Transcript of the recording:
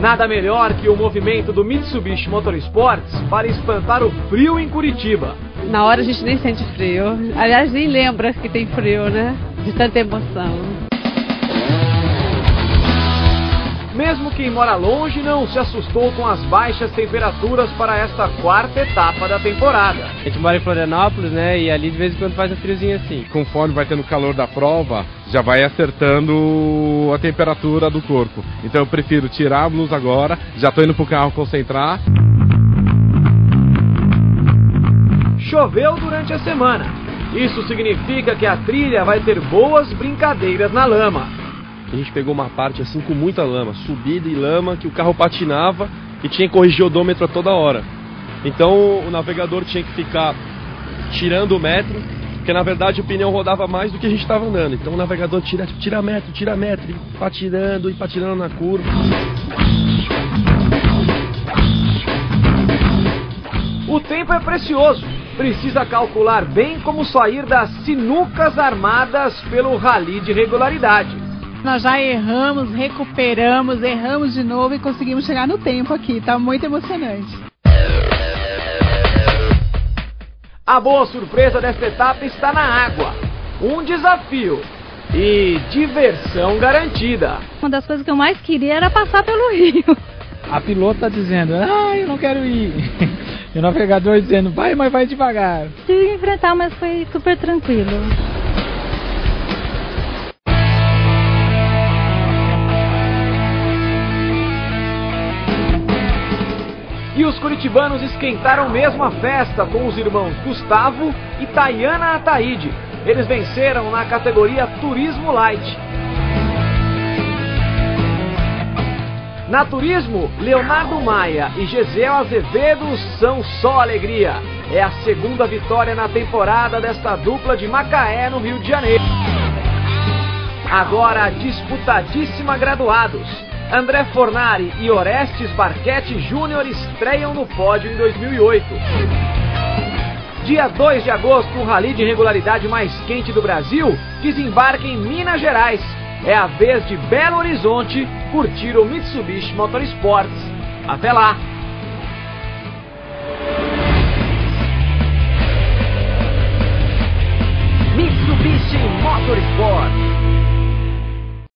Nada melhor que o movimento do Mitsubishi Motorsports para espantar o frio em Curitiba. Na hora a gente nem sente frio. Aliás, nem lembra que tem frio, né? De tanta emoção. Mesmo quem mora longe não se assustou com as baixas temperaturas para esta quarta etapa da temporada. A gente mora em Florianópolis, né? E ali de vez em quando faz um friozinho assim. Conforme vai tendo calor da prova, já vai acertando a temperatura do corpo. Então eu prefiro tirar a blusa agora, já estou indo pro carro concentrar. Choveu durante a semana. Isso significa que a trilha vai ter boas brincadeiras na lama. A gente pegou uma parte assim com muita lama, subida e lama, que o carro patinava e tinha que corrigir o odômetro a toda hora. Então o navegador tinha que ficar tirando o metro, porque na verdade o pneu rodava mais do que a gente estava andando. Então o navegador tira metro, e patinando na curva. O tempo é precioso. Precisa calcular bem como sair das sinucas armadas pelo rally de regularidade. Nós já erramos, recuperamos, erramos de novo e conseguimos chegar no tempo aqui. Tá muito emocionante. A boa surpresa desta etapa está na água. Um desafio e diversão garantida. Uma das coisas que eu mais queria era passar pelo rio. A piloto tá dizendo, eu não quero ir. E o navegador dizendo, vai, mas vai devagar. Tive que enfrentar, mas foi super tranquilo. E os curitibanos esquentaram mesmo a festa com os irmãos Gustavo e Tayana Ataíde. Eles venceram na categoria Turismo Light. Na Turismo, Leonardo Maia e Gesiel Azevedo são só alegria. É a segunda vitória na temporada desta dupla de Macaé, no Rio de Janeiro. Agora, disputadíssima graduados. André Fornari e Orestes Barquete Júnior estreiam no pódio em 2008. Dia 2 de agosto, o rally de regularidade mais quente do Brasil desembarca em Minas Gerais. É a vez de Belo Horizonte curtir o Mitsubishi Motorsports. Até lá! Mitsubishi Motorsports.